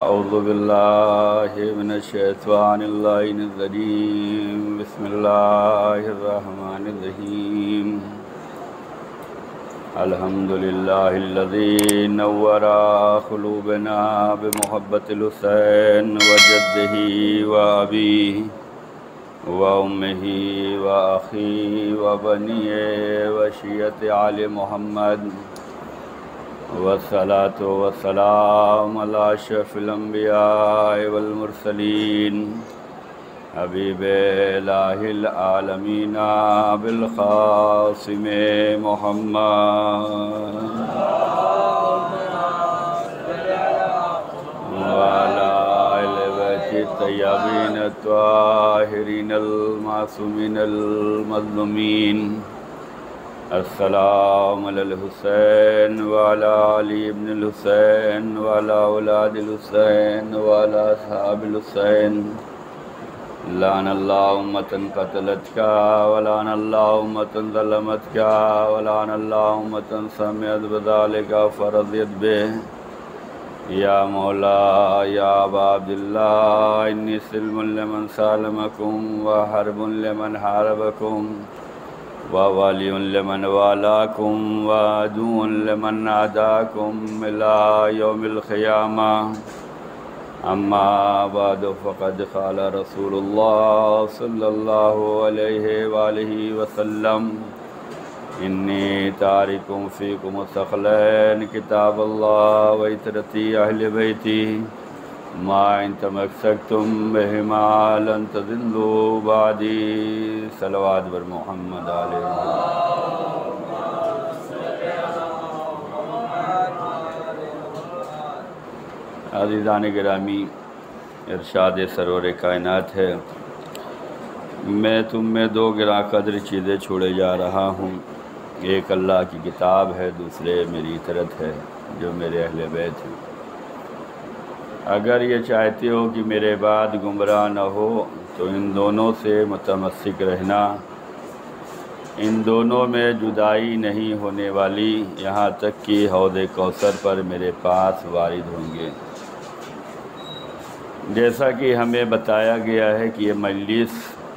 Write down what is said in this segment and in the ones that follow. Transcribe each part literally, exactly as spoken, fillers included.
اعوذ باللہ من الشیطان اللعین الرجیم بسم اللہ الرحمن الرحیم الحمدللہ الذی نور قلوبنا بمحبت الحسین وجدہ وابیہ وامہ واخیہ وبنیہ وشیعۃ آل محمد والصلاة والسلام علی اشرف الانبیاء والمرسلین حبیب الہ العالمین بالقاسم محمد وعلی آل بیت الطیبین الطاہرین المعصومین المظلومین السلام علی الحسین وعلی علی ابن الحسین وعلی اولاد الحسین وعلی اصحاب الحسین لعن اللہ امتا قتلت کا ولعن اللہ امتا ظلمت کا ولعن اللہ امتا سمعت بذالک فرضیت بے یا مولا یا ابا عبداللہ انی سلم لمن سالمکم وحرب لمن حاربکم ووالی لمن والاکم وعدو لمن عاداکم الی یوم القیامہ اما بعد فقد قال رسول اللہ صلی اللہ علیہ وآلہ وسلم انی تارک فیکم الثقلین کتاب اللہ وعترتی اہل بیتی ما ان تمسکتم بہما لن تضلوا بعدی صلوات بر محمد علیہ عزیزان گرامی، ارشاد سرور کائنات ہے، میں تم میں دو گراں قدر چیزیں چھوڑے جا رہا ہوں، ایک اللہ کی کتاب ہے، دوسرے میری اطاعت ہے جو میرے اہل بیت ہیں۔ اگر یہ چاہتے ہو کہ میرے بعد گمراہ نہ ہو تو ان دونوں سے متمسک رہنا، ان دونوں میں جدائی نہیں ہونے والی، یہاں تک کہ حوض کوثر پر میرے پاس وارد ہوں گے۔ جیسا کہ ہمیں بتایا گیا ہے کہ یہ مجلس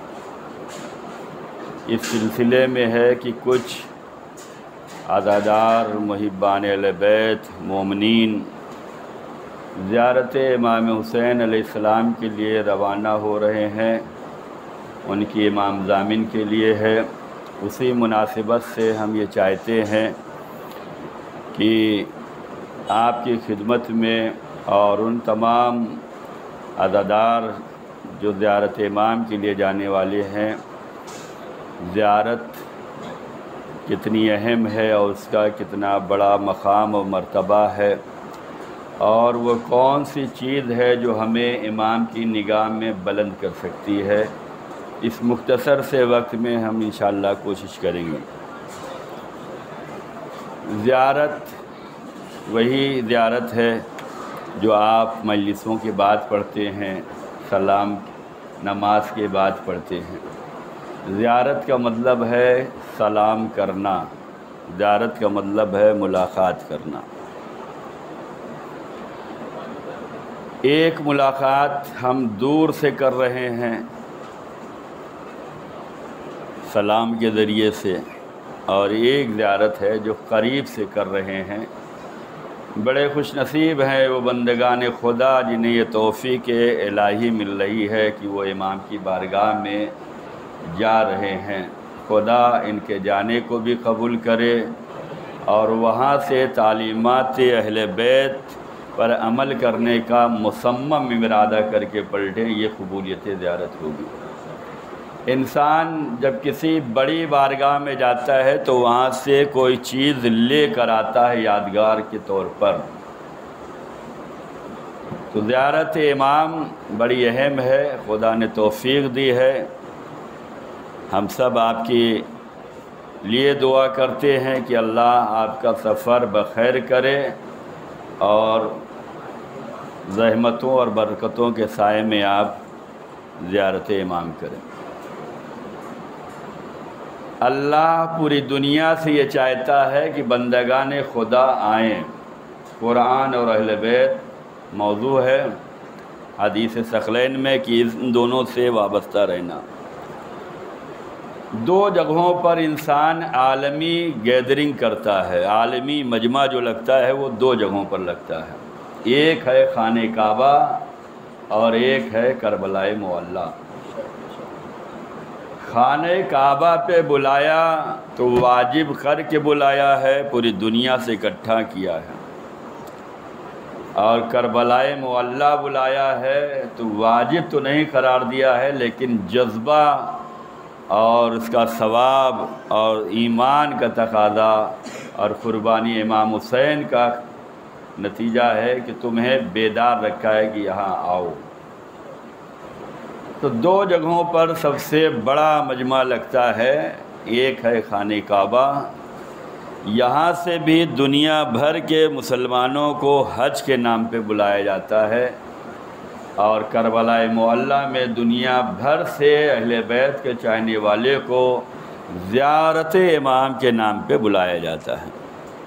اس سلسلے میں ہے کہ کچھ عزادار محبان اہل بیت مومنین زیارت امام حسین علیہ السلام کے لیے روانہ ہو رہے ہیں، ان کی امام ضامن کے لیے ہے۔ اسی مناسبت سے ہم یہ چاہتے ہیں کہ آپ کی خدمت میں اور ان تمام عزادار جو زیارت امام کے لیے جانے والے ہیں، زیارت کتنی اہم ہے اور اس کا کتنا بڑا مقام و مرتبہ ہے، اور وہ کون سی چیز ہے جو ہمیں امام کی نگاہ میں بلند کر سکتی ہے، اس مختصر سے وقت میں ہم انشاءاللہ کوشش کریں گے۔ زیارت وہی زیارت ہے جو آپ مجلسوں کے بعد پڑھتے ہیں، سلام نماز کے بعد پڑھتے ہیں۔ زیارت کا مطلب ہے سلام کرنا، زیارت کا مطلب ہے ملاقات کرنا۔ ایک ملاقات ہم دور سے کر رہے ہیں سلام کے ذریعے سے، اور ایک زیارت ہے جو قریب سے کر رہے ہیں۔ بڑے خوش نصیب ہیں وہ بندگان خدا جنہیں یہ توفیق الہی مل رہی ہے کہ وہ امام کی بارگاہ میں جا رہے ہیں۔ خدا ان کے جانے کو بھی قبول کرے اور وہاں سے تعلیمات اہل بیت پر عمل کرنے کا مصمم ارادہ کر کے پلٹے، یہ قبولیت زیارت ہوگی۔ انسان جب کسی بڑی بارگاہ میں جاتا ہے تو وہاں سے کوئی چیز لے کر آتا ہے یادگار کے طور پر، تو زیارت امام بڑی اہم ہے، خدا نے توفیق دی ہے۔ ہم سب آپ کے لیے دعا کرتے ہیں کہ اللہ آپ کا سفر بخیر کرے اور زحمتوں اور برکتوں کے سائے میں آپ زیارت امام کریں۔ اللہ پوری دنیا سے یہ چاہتا ہے کہ بندگان خدا آئیں، قرآن اور اہل بیت موضوع ہے حدیث ثقلین میں کہ ان دونوں سے وابستہ رہنا۔ دو جگہوں پر انسان عالمی گیدرنگ کرتا ہے، عالمی مجمع جو لگتا ہے وہ دو جگہوں پر لگتا ہے، ایک ہے خانہ کعبہ اور ایک ہے کربلائے معلیٰ۔ خانہ کعبہ پہ بلایا تو واجب کر کے بلایا ہے، پوری دنیا سے اکٹھا کیا ہے، اور کربلائے معلیٰ بلایا ہے تو واجب تو نہیں قرار دیا ہے لیکن جذبہ اور اس کا ثواب اور ایمان کا تقاضا اور قربانی امام حسین کا نتیجہ ہے کہ تمہیں بیدار رکھا ہے کہ یہاں آؤ۔ تو دو جگہوں پر سب سے بڑا مجمع لگتا ہے، ایک ہے خانہ کعبہ، یہاں سے بھی دنیا بھر کے مسلمانوں کو حج کے نام پہ بلایا جاتا ہے، اور کربلائے معلیٰ میں دنیا بھر سے اہل بیت کے چاہنے والے کو زیارت امام کے نام پہ بلایا جاتا ہے۔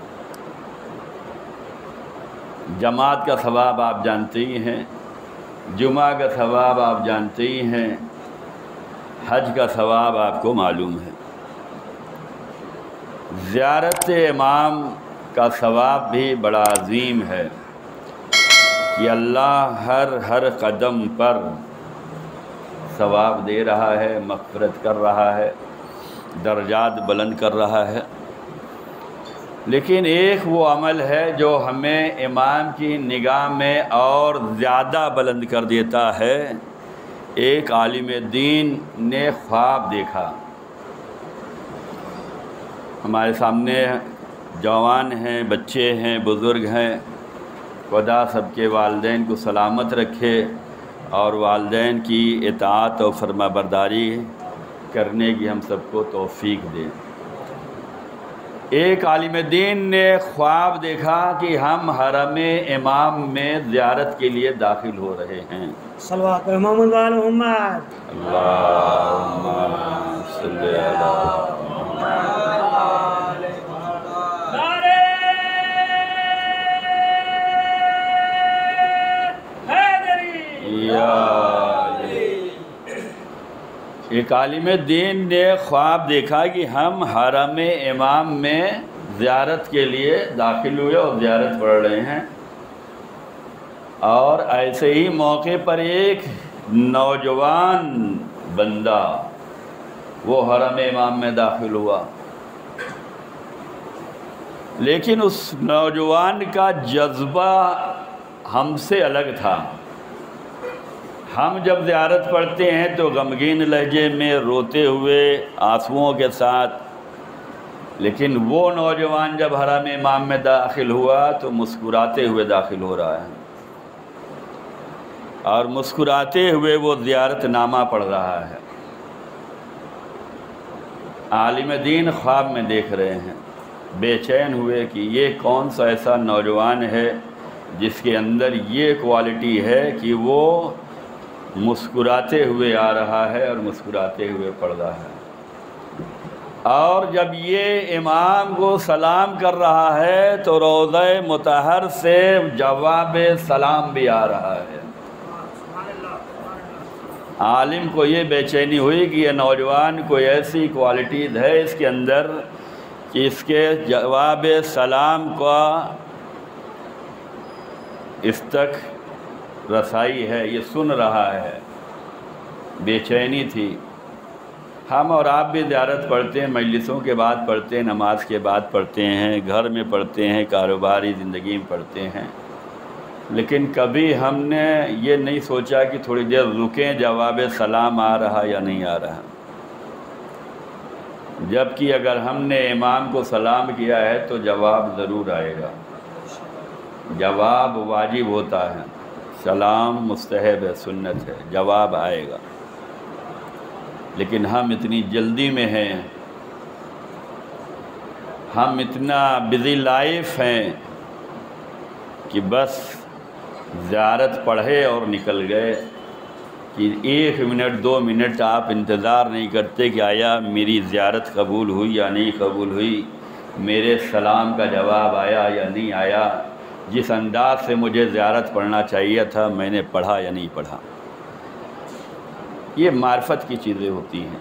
جماعت کا ثواب آپ جانتے ہی ہیں، جمعہ کا ثواب آپ جانتے ہی ہیں، حج کا ثواب آپ کو معلوم ہے۔ زیارت امام کا ثواب بھی بڑا عظیم ہے کہ اللہ ہر ہر قدم پر ثواب دے رہا ہے، مغفرت کر رہا ہے، درجات بلند کر رہا ہے۔ لیکن ایک وہ عمل ہے جو ہمیں امام کی نگاہ میں اور زیادہ بلند کر دیتا ہے۔ ایک عالم دین نے خواب دیکھا، ہمارے سامنے جوان ہیں، بچے ہیں، بزرگ ہیں، خدا سب کے والدین کو سلامت رکھے اور والدین کی اطاعت و فرما برداری کرنے کی ہم سب کو توفیق دے۔ ایک عالم دین نے خواب دیکھا کہ ہم حرم امام میں زیارت کے لیے داخل ہو رہے ہیں۔ صلوات محمد وعلی محمد، اللہم صلی علی ایک عالم دین نے خواب دیکھا کہ ہم حرم امام میں زیارت کے لیے داخل ہوئے اور زیارت پڑھ رہے ہیں، اور ایسے ہی موقع پر ایک نوجوان بندہ وہ حرم امام میں داخل ہوا، لیکن اس نوجوان کا جذبہ ہم سے الگ تھا۔ ہم جب زیارت پڑھتے ہیں تو غمگین لہجے میں روتے ہوئے آنسوؤں کے ساتھ، لیکن وہ نوجوان جب حرم امام میں داخل ہوا تو مسکراتے ہوئے داخل ہو رہا ہے، اور مسکراتے ہوئے وہ زیارت نامہ پڑھ رہا ہے۔ عالم دین خواب میں دیکھ رہے ہیں، بے چین ہوئے کہ یہ کون سا ایسا نوجوان ہے جس کے اندر یہ کوالٹی ہے کہ وہ مسکراتے ہوئے آ رہا ہے اور مسکراتے ہوئے پڑھ رہا ہے۔ اور جب یہ امام کو سلام کر رہا ہے تو روضہ مطہر سے جواب سلام بھی آ رہا ہے۔ عالم کو یہ بے چینی ہوئی کہ یہ نوجوان کوئی ایسی کوالٹیز ہے اس کے اندر کہ اس کے جواب سلام کا اس تک رسائی ہے، یہ سن رہا ہے۔ بے چینی تھی۔ ہم اور آپ بھی زیارت پڑھتے ہیں، مجلسوں کے بعد پڑھتے ہیں، نماز کے بعد پڑھتے ہیں، گھر میں پڑھتے ہیں، کاروباری زندگی میں پڑھتے ہیں، لیکن کبھی ہم نے یہ نہیں سوچا کہ تھوڑی دیر رکیں، جواب سلام آ رہا یا نہیں آ رہا۔ جبکہ اگر ہم نے امام کو سلام کیا ہے تو جواب ضرور آئے گا، جواب واجب ہوتا ہے، سلام مستحب ہے، سنت ہے، جواب آئے گا۔ لیکن ہم اتنی جلدی میں ہیں، ہم اتنا بزی لائف ہیں کہ بس زیارت پڑھے اور نکل گئے، کہ ایک منٹ دو منٹ آپ انتظار نہیں کرتے کہ آیا میری زیارت قبول ہوئی یا نہیں قبول ہوئی، میرے سلام کا جواب آیا یا نہیں آیا۔ جس انداز سے مجھے زیارت پڑھنا چاہیے تھا میں نے پڑھا یا نہیں پڑھا۔ یہ معرفت کی چیزیں ہوتی ہیں۔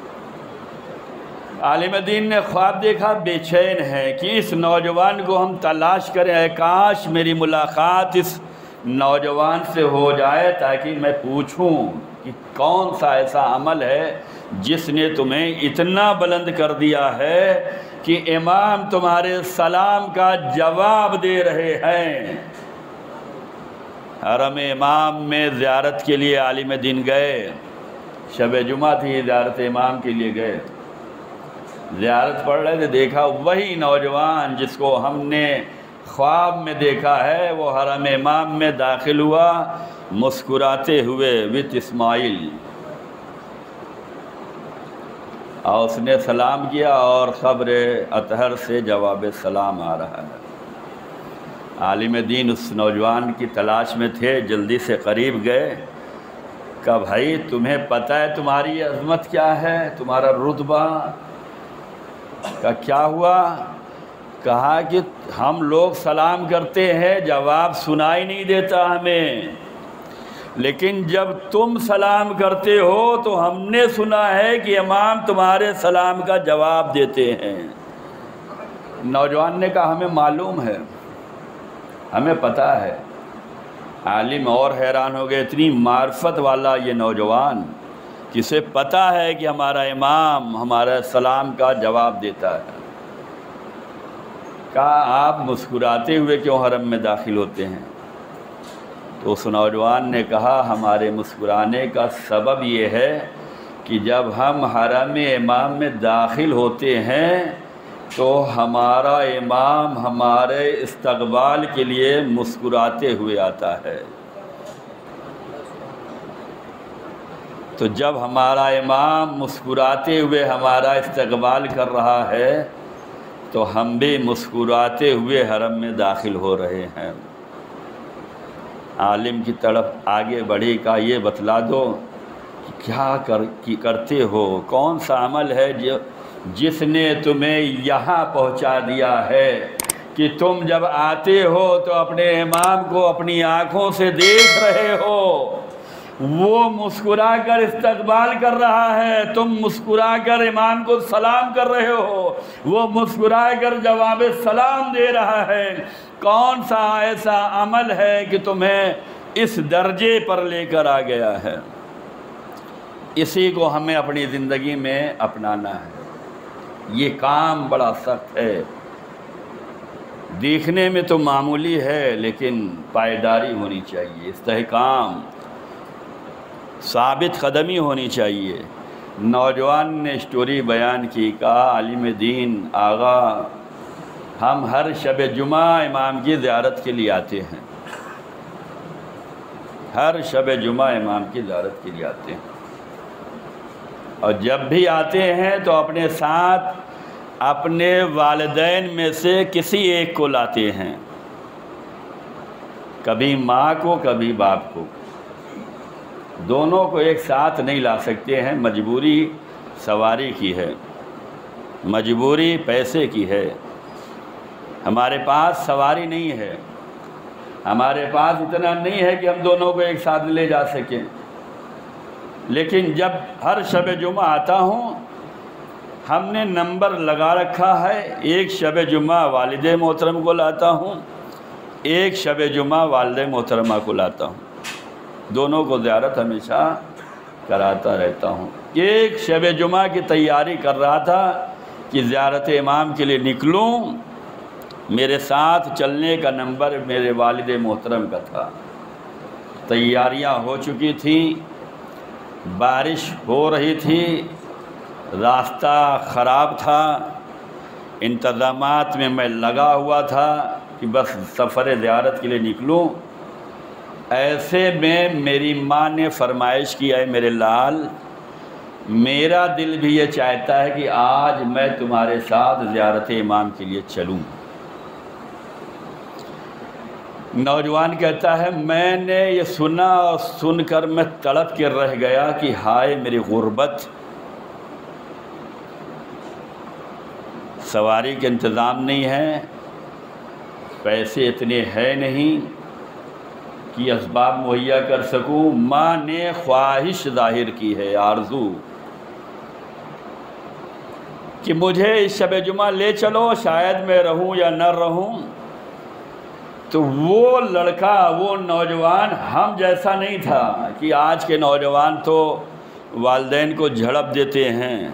عالم دین نے خواب دیکھا، بے چین ہے کہ اس نوجوان کو ہم تلاش کریں، اے کاش میری ملاقات اس نوجوان سے ہو جائے تاکہ میں پوچھوں کہ کون سا ایسا عمل ہے جس نے تمہیں اتنا بلند کر دیا ہے کہ امام تمہارے سلام کا جواب دے رہے ہیں۔ حرم امام میں زیارت کے لیے عالم دین گئے، شب جمعہ تھی، زیارت امام کے لیے گئے، زیارت پڑھ رہے تھے، دیکھا وہی نوجوان جس کو ہم نے خواب میں دیکھا ہے وہ حرم امام میں داخل ہوا مسکراتے ہوئے وت اسماعیل، اور اس نے سلام کیا اور قبر اطہر سے جواب سلام آ رہا ہے۔ عالم دین اس نوجوان کی تلاش میں تھے، جلدی سے قریب گئے، کہا بھائی تمہیں پتہ ہے تمہاری عظمت کیا ہے، تمہارا رتبہ؟ کہا کیا ہوا؟ کہا کہ ہم لوگ سلام کرتے ہیں جواب سنائی نہیں دیتا ہمیں، لیکن جب تم سلام کرتے ہو تو ہم نے سنا ہے کہ امام تمہارے سلام کا جواب دیتے ہیں۔ نوجوان نے کہا ہمیں معلوم ہے، ہمیں پتہ ہے۔ عالم اور حیران ہو گئے، اتنی معرفت والا یہ نوجوان جسے پتہ ہے کہ ہمارا امام ہمارا سلام کا جواب دیتا ہے۔ کہا آپ مسکراتے ہوئے کیوں حرم میں داخل ہوتے ہیں؟ تو اس نوجوان نے کہا ہمارے مسکرانے کا سبب یہ ہے کہ جب ہم حرم امام میں داخل ہوتے ہیں تو ہمارا امام ہمارے استقبال کے لیے مسکراتے ہوئے آتا ہے، تو جب ہمارا امام مسکراتے ہوئے ہمارا استقبال کر رہا ہے تو ہم بھی مسکراتے ہوئے حرم میں داخل ہو رہے ہیں۔ عالم کی طرف آگے بڑھی، کہا یہ بتلا دو کہ کیا کر کی کرتے ہو، کون سا عمل ہے جو جس نے تمہیں یہاں پہنچا دیا ہے کہ تم جب آتے ہو تو اپنے امام کو اپنی آنکھوں سے دیکھ رہے ہو، وہ مسکرا کر استقبال کر رہا ہے، تم مسکرا کر امام کو سلام کر رہے ہو، وہ مسکرا کر جواب سلام دے رہا ہے۔ کون سا ایسا عمل ہے کہ تمہیں اس درجے پر لے کر آ گیا ہے؟ اسی کو ہمیں اپنی زندگی میں اپنانا ہے۔ یہ کام بڑا سخت ہے، دیکھنے میں تو معمولی ہے لیکن پائیداری ہونی چاہیے، استحکام، ثابت قدمی ہونی چاہیے۔ نوجوان نے سٹوری بیان کی، کہا عالم دین آغا ہم ہر شب جمعہ امام کی زیارت کے لیے آتے ہیں، ہر شب جمعہ امام کی زیارت کے لیے آتے ہیں، اور جب بھی آتے ہیں تو اپنے ساتھ اپنے والدین میں سے کسی ایک کو لاتے ہیں، کبھی ماں کو کبھی باپ کو، دونوں کو ایک ساتھ نہیں لا سکتے ہیں، مجبوری سواری کی ہے، مجبوری پیسے کی ہے، ہمارے پاس سواری نہیں ہے، ہمارے پاس اتنا نہیں ہے کہ ہم دونوں کو ایک ساتھ لے جا سکیں، لیکن جب ہر شب جمعہ آتا ہوں ہم نے نمبر لگا رکھا ہے، ایک شب جمعہ والد محترم کو لاتا ہوں، ایک شب جمعہ والد محترمہ کو لاتا ہوں، دونوں کو زیارت ہمیشہ کراتا رہتا ہوں۔ ایک شب جمعہ کی تیاری کر رہا تھا کہ زیارت امام کے لیے نکلوں، میرے ساتھ چلنے کا نمبر میرے والد محترم کا تھا، تیاریاں ہو چکی تھیں، بارش ہو رہی تھی، راستہ خراب تھا، انتظامات میں میں لگا ہوا تھا کہ بس سفر زیارت کے لیے نکلوں۔ ایسے میں میری ماں نے فرمائش کی، اے میرے لال میرا دل بھی یہ چاہتا ہے کہ آج میں تمہارے ساتھ زیارت امام کے لیے چلوں۔ نوجوان کہتا ہے میں نے یہ سنا اور سن کر میں تڑپ کے رہ گیا کہ ہائے میری غربت، سواری کے انتظام نہیں ہے، پیسے اتنے ہیں نہیں کہ اسباب مہیا کر سکوں، ماں نے خواہش ظاہر کی ہے، آرزو، کہ مجھے اس شب جمعہ لے چلو، شاید میں رہوں یا نہ رہوں۔ تو وہ لڑکا، وہ نوجوان ہم جیسا نہیں تھا کہ آج کے نوجوان تو والدین کو جھڑپ دیتے ہیں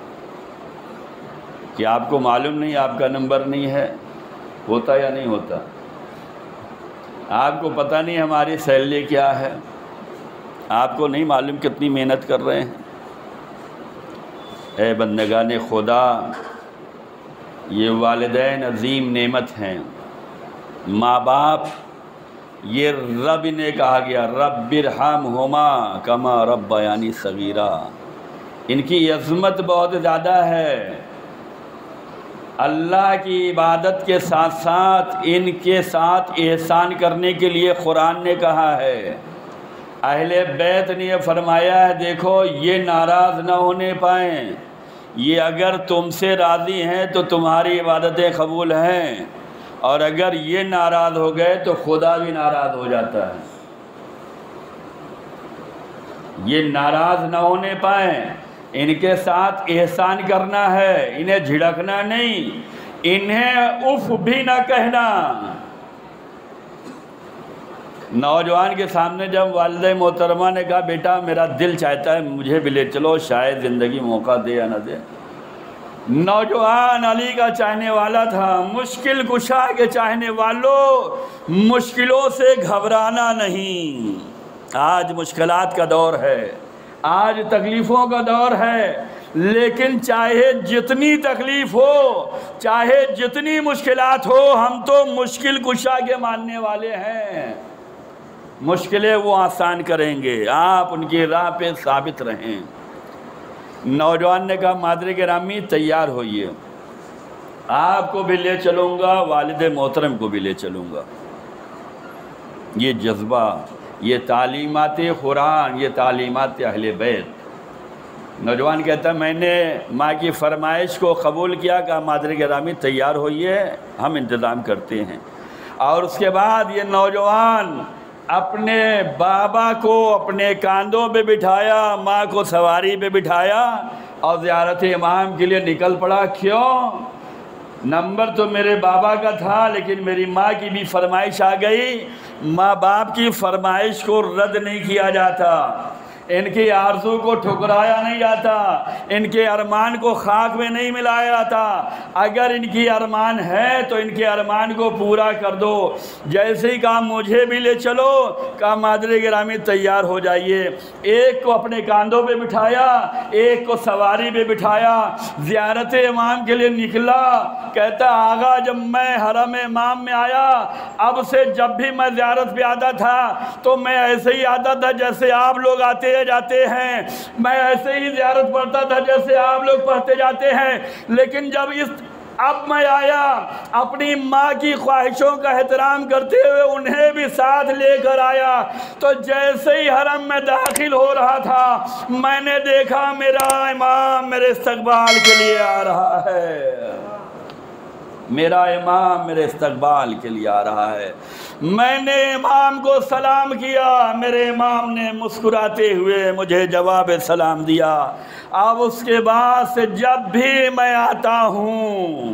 کہ آپ کو معلوم نہیں، آپ کا نمبر نہیں ہے، ہوتا یا نہیں ہوتا، آپ کو پتہ نہیں ہماری سیلری کیا ہے، آپ کو نہیں معلوم کتنی محنت کر رہے ہیں۔ اے بندگان خدا، یہ والدین عظیم نعمت ہیں، ماں باپ، یہ رب نے کہا گیا رب ارحمہما کما ربیانی صغیرا، ان کی عظمت بہت زیادہ ہے۔ اللہ کی عبادت کے ساتھ ساتھ ان کے ساتھ احسان کرنے کے لیے قرآن نے کہا ہے، اہل بیت نے یہ فرمایا ہے دیکھو یہ ناراض نہ ہونے پائیں، یہ اگر تم سے راضی ہیں تو تمہاری عبادتیں قبول ہیں، اور اگر یہ ناراض ہو گئے تو خدا بھی ناراض ہو جاتا ہے۔ یہ ناراض نہ ہونے پائیں، ان کے ساتھ احسان کرنا ہے، انہیں جھڑکنا نہیں، انہیں اف بھی نہ کہنا۔ نوجوان کے سامنے جب والدہ محترمہ نے کہا بیٹا میرا دل چاہتا ہے مجھے بھی لے چلو، شاید زندگی موقع دے یا نہ دے، نوجوان علی کا چاہنے والا تھا، مشکل کشا کے چاہنے والوں، مشکلوں سے گھبرانا نہیں۔ آج مشکلات کا دور ہے، آج تکلیفوں کا دور ہے، لیکن چاہے جتنی تکلیف ہو، چاہے جتنی مشکلات ہو، ہم تو مشکل کشا کے ماننے والے ہیں۔ مشکلیں وہ آسان کریں گے، آپ ان کی راہ پہ ثابت رہیں۔ نوجوان نے کہا مادر گرامی تیار ہوئیے، آپ کو بھی لے چلوں گا، والد محترم کو بھی لے چلوں گا۔ یہ جذبہ، یہ تعلیمات قرآن، یہ تعلیمات اہل بیت۔ نوجوان کہتا ہے میں نے ماں کی فرمائش کو قبول کیا، کہا مادر گرامی تیار ہوئیے، ہم انتظام کرتے ہیں۔ اور اس کے بعد یہ نوجوان اپنے بابا کو اپنے کاندھوں پہ بٹھایا، ماں کو سواری پہ بٹھایا اور زیارت امام کے لیے نکل پڑا۔ کیوں؟ نمبر تو میرے بابا کا تھا، لیکن میری ماں کی بھی فرمائش آ گئی۔ ماں باپ کی فرمائش کو رد نہیں کیا جاتا، ان کی آرزو کو ٹھکرایا نہیں جاتا، ان کے ارمان کو خاک میں نہیں ملایا جاتا۔ اگر ان کی ارمان ہے تو ان کے ارمان کو پورا کر دو۔ جیسے ہی کہا مجھے بھی لے چلو، کہا مادر گرامی تیار ہو جائیے۔ ایک کو اپنے کاندھوں پہ بٹھایا، ایک کو سواری پہ بٹھایا، زیارت امام کے لیے نکلا۔ کہتا آغا جب میں حرم امام میں آیا، اب سے جب بھی میں زیارت پہ آتا تھا تو میں ایسے ہی آتا تھا جیسے آپ لوگ آتے جاتے ہیں، میں ایسے ہی زیارت پڑھتا تھا جیسے آپ لوگ پڑھتے جاتے ہیں، لیکن جب اس اب میں آیا اپنی ماں کی خواہشوں کا احترام کرتے ہوئے انہیں بھی ساتھ لے کر آیا، تو جیسے ہی حرم میں داخل ہو رہا تھا میں نے دیکھا میرا امام میرے استقبال کے لیے آ رہا ہے، میرا امام میرے استقبال کے لیے آ رہا ہے۔ میں نے امام کو سلام کیا، میرے امام نے مسکراتے ہوئے مجھے جواب سلام دیا۔ اب اس کے بعد سے جب بھی میں آتا ہوں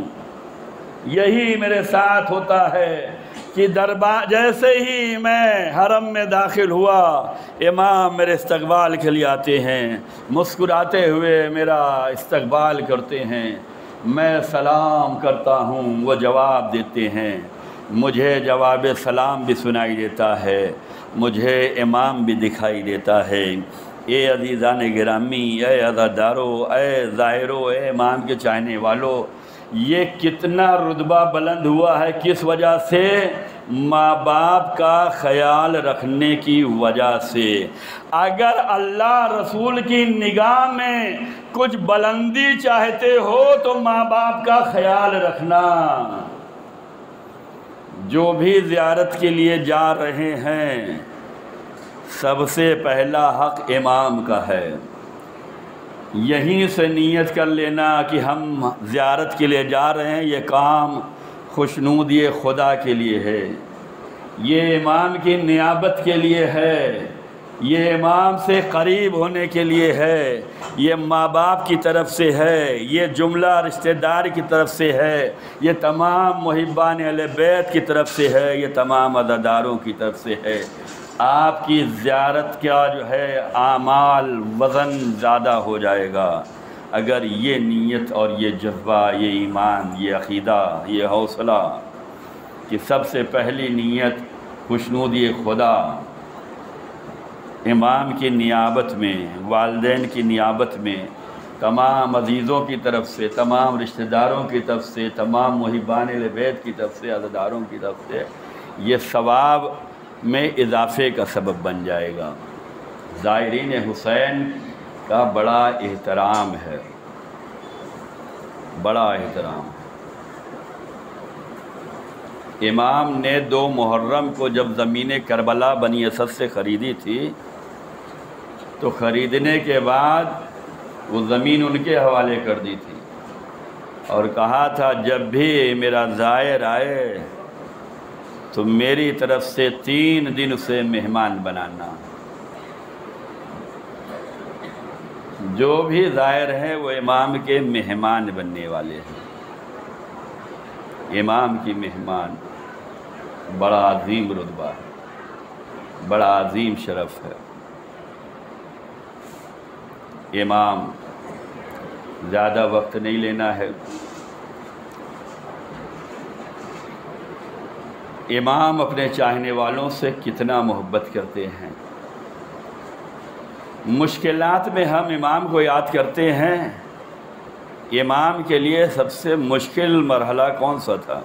یہی میرے ساتھ ہوتا ہے کہ دربار جیسے ہی میں حرم میں داخل ہوا امام میرے استقبال کے لیے آتے ہیں، مسکراتے ہوئے میرا استقبال کرتے ہیں، میں سلام کرتا ہوں وہ جواب دیتے ہیں، مجھے جواب سلام بھی سنائی دیتا ہے، مجھے امام بھی دکھائی دیتا ہے۔ اے عزیزان گرامی، اے عزادارو، اے ظاہرو، اے امام کے چاہنے والو، یہ کتنا رتبہ بلند ہوا ہے کس وجہ سے؟ ماں باپ کا خیال رکھنے کی وجہ سے۔ اگر اللہ رسول کی نگاہ میں کچھ بلندی چاہتے ہو تو ماں باپ کا خیال رکھنا۔ جو بھی زیارت کے لیے جا رہے ہیں سب سے پہلا حق امام کا ہے، یہیں سے نیت کر لینا کہ ہم زیارت کے لیے جا رہے ہیں، یہ کام खुशनूदी खुदा के लिए है, ये इमाम की नियाबत के लिए है, ये इमाम से करीब होने के लिए है, ये माँ बाप की तरफ से है, ये जुमला रिश्तेदार की तरफ से है, ये तमाम मुहिब्बान अहले बैत की तरफ से है, ये तमाम अज़ादारों की तरफ से है। आपकी ज़ियारत का जो है आमाल वज़न ज़्यादा हो जाएगा अगर ये नीयत और ये जज्बा, ये ईमान, ये अक़ीदा, ये हौसला कि सबसे पहली नीयत खुशनूदी खुदा, इमाम की नियाबत में, वालिदैन की नियाबत में, तमाम अज़ीज़ों की तरफ से, तमाम रिश्तेदारों की तरफ से, तमाम मुहिब्बान अहले बैत की तरफ से, अज़ादारों की तरफ से ये सवाब में इजाफ़े का सबब बन जाएगा। ज़ायरीन हुसैन का बड़ा एहतराम है, बड़ा एहतराम। इमाम ने दो मुहर्रम को जब ज़मीन करबला बनी असद से ख़रीदी थी तो ख़रीदने के बाद वो ज़मीन उनके हवाले कर दी थी और कहा था जब भी मेरा ज़ायर आए तो मेरी तरफ से तीन दिन उसे मेहमान बनाना। जो भी ज़ायर हैं वो इमाम के मेहमान बनने वाले हैं। इमाम की मेहमान बड़ा अजीम रुतबा है, बड़ा अजीम शरफ़ है। इमाम ज़्यादा वक्त नहीं लेना है। इमाम अपने चाहने वालों से कितना मोहब्बत करते हैं। मुश्किलात में हम इमाम को याद करते हैं। इमाम के लिए सबसे मुश्किल मरहला कौन सा था?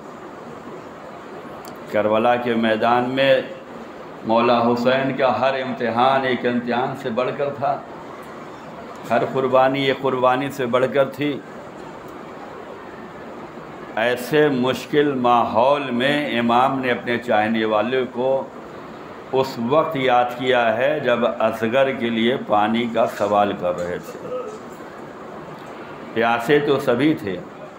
करबला के मैदान में मौला हुसैन का हर इम्तिहान एक इम्तिहान से बढ़कर था, हर कुर्बानी एक कुर्बानी से बढ़कर थी। ऐसे मुश्किल माहौल में इमाम ने अपने चाहने वाले को उस वक्त याद किया है जब असगर के लिए पानी का सवाल कर रहे थे। प्यासे तो सभी थे,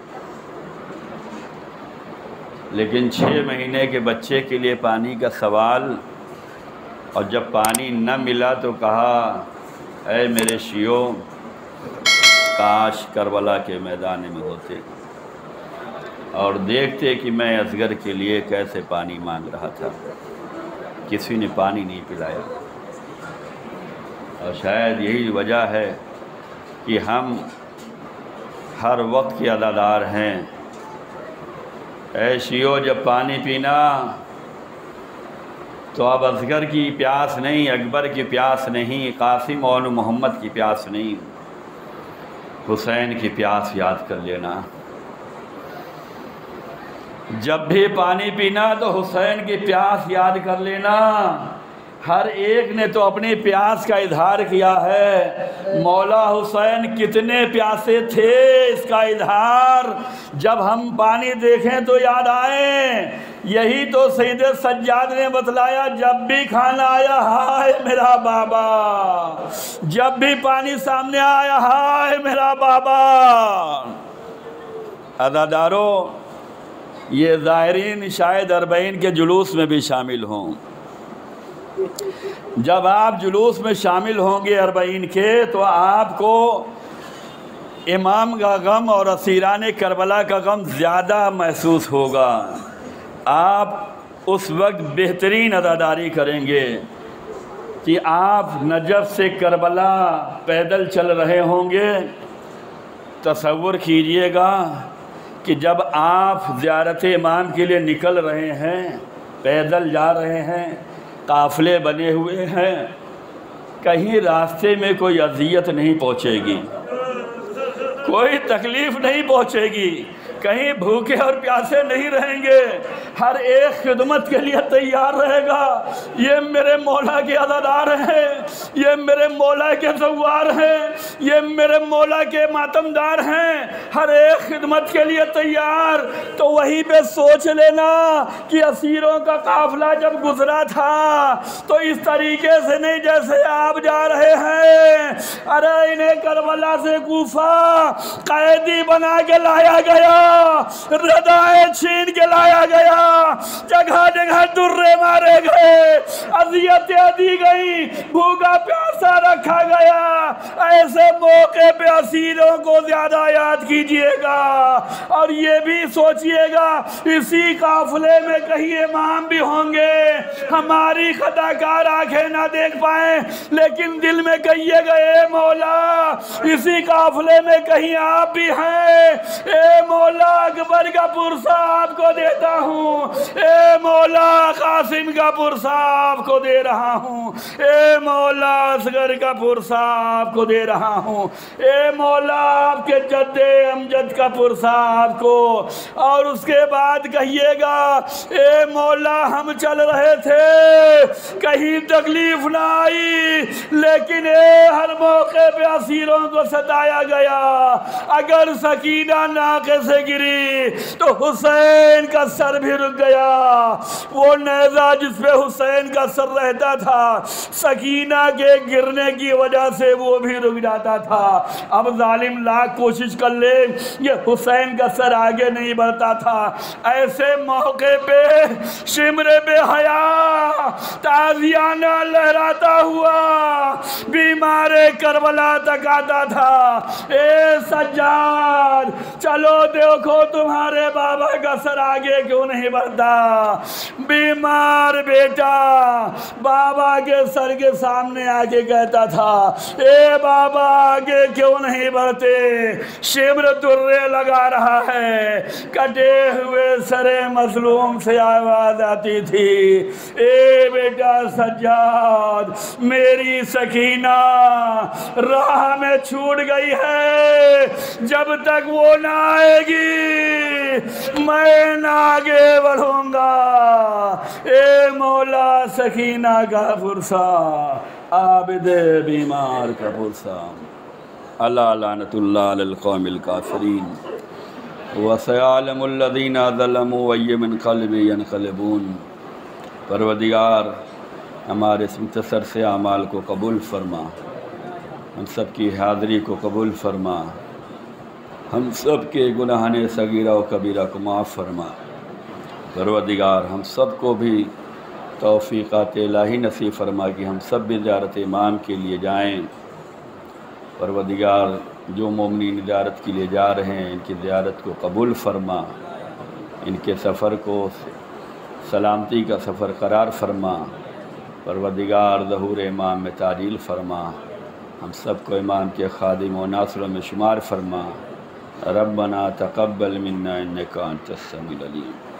लेकिन छः महीने के बच्चे के लिए पानी का सवाल, और जब पानी न मिला तो कहा ऐ मेरे शियो, काश करबला के मैदान में होते और देखते कि मैं असगर के लिए कैसे पानी मांग रहा था। किसी ने पानी नहीं पिलाया। और शायद यही वजह है कि हम हर वक्त के अदादार हैं। ऐ शियो, जब पानी पीना तो अब असगर की प्यास नहीं, अकबर की प्यास नहीं, कासिम और मोहम्मद की प्यास नहीं, हुसैन की प्यास याद कर लेना। जब भी पानी पीना तो हुसैन की प्यास याद कर लेना। हर एक ने तो अपनी प्यास का इजहार किया है। मौला हुसैन कितने प्यासे थे, इसका इजहार जब हम पानी देखें तो याद आए। यही तो सैयद सज्जाद ने बतलाया, जब भी खाना आया हाय मेरा बाबा, जब भी पानी सामने आया हाय मेरा बाबा। अज़ादारों, ये ज़ायरीन शायद अरबईन के जुलूस में भी शामिल हों। जब आप जुलूस में शामिल होंगे अरबईन के, तो आपको इमाम का गम और असीरान करबला का गम ज़्यादा महसूस होगा। आप उस वक्त बेहतरीन अदादारी करेंगे कि आप नजफ़ से करबला पैदल चल रहे होंगे। तसव्वुर कीजिएगा कि जब आप ज़ियारत इमाम के लिए निकल रहे हैं, पैदल जा रहे हैं, काफ़िले बने हुए हैं, कहीं रास्ते में कोई अज़ियत नहीं पहुंचेगी, कोई तकलीफ़ नहीं पहुंचेगी, कहीं भूखे और प्यासे नहीं रहेंगे। हर एक खिदमत के लिए तैयार रहेगा। ये मेरे मौला के अज़ादार हैं, ये मेरे मौला के ज़व्वार हैं, ये मेरे मौला के मातमदार हैं, हर एक खिदमत के लिए तैयार। तो वहीं पे सोच लेना कि असीरों का काफ़िला जब गुजरा था तो इस तरीके से नहीं जैसे आप जा रहे हैं। अरे इन्हें करबला से कूफा कैदी बना के लाया गया, रदाएं छीन के लाया गया, जगह जगह दुर्रे मारे गए, अजियतें दी गई, भूखा प्यासा रखा गया। ऐसे मौके पे असीरों को ज्यादा याद कीजिएगा और ये भी सोचिएगा इसी काफिले में कहीं इमाम भी होंगे, हमारी खताकार आंखें ना देख पाए लेकिन दिल में कहिएगा ए मौला इसी काफिले में कहीं आप भी हैं। ए मौला अकबर का पुरसा आपको देता हूँ, ए मौला कासिम का पुरसा आपको दे रहा हूँ, ए मौला असगर का पुरसा आपको दे रहा हूँ, ए मौला आपके जद्दे अमजद का पुरसा आपको। और उसके बाद कहिएगा ए मौला हम चल रहे थे कहीं तकलीफ ना आई लेकिन ए हर मौके पे असीरों को सताया गया, अगर सकीना नाके से गिरी तो हुसैन का सर भी रुक गया। वो नेज़ा जिस पे हुसैन का सर रहता था सकीना के गिरने की वजह से वो भी रुक जाता था। अब जालिम लाख कोशिश कर ले ये हुसैन का सर आगे नहीं बढ़ता था। ऐसे मौके पे शिमरे पे हया ताजियाना लहराता हुआ बीमारे करबला तक आता था। ए सज्जाद चलो देखो तुम्हारे बाबा का सर आगे क्यों नहीं बढ़ता। बीमार बेटा बाबा के सर के सामने आके कहता था ए बाबा आगे क्यों नहीं बढ़ते। शिमर दुर्रे लगा रहा है, कटे हुए सरे मजलूम से आवाज आती थी ए बेटा सज्जाद मेरी सकीना राह में छूट गई है, जब तक वो ना आएगी मैं ना आगे बढ़ूंगा। ए मौला सकीना का पुरसा आबिदे बीमार का पुरसा अला लानतुल्लाह अलल कौमिल काफिरीन व सयअलमुल लज़ीना ज़लमू अय्य मुनक़लिबिन यनक़लिबून। परवरदिगार हमारे इस मुख्तसर से अमाल को कबूल फरमा, हम सब की हाज़री को कबूल फरमा, हम सब के गुनाहाने सगीरा व कबीरा को माफ़ फरमा। परवरदिगार हम सब को भी तौफ़ीक़ात इलाही नसीब फरमा कि हम सब भी ज़ियारत इमाम के लिए जाएं। परवरदिगार जो मोमिनीन ज़ियारत के लिए जा रहे हैं इनकी ज़ियारत को कबूल फरमा, इनके सफ़र को सलामती का सफ़र करार फरमा। परवरदिगार ज़हूर इमाम में ताजील फरमा, हम सब को इमाम के खादिम व नासरों में शुमार फरमा। रब्बना तक़ब्बल मिन्ना इन्नका अंतस समीउल अलीम।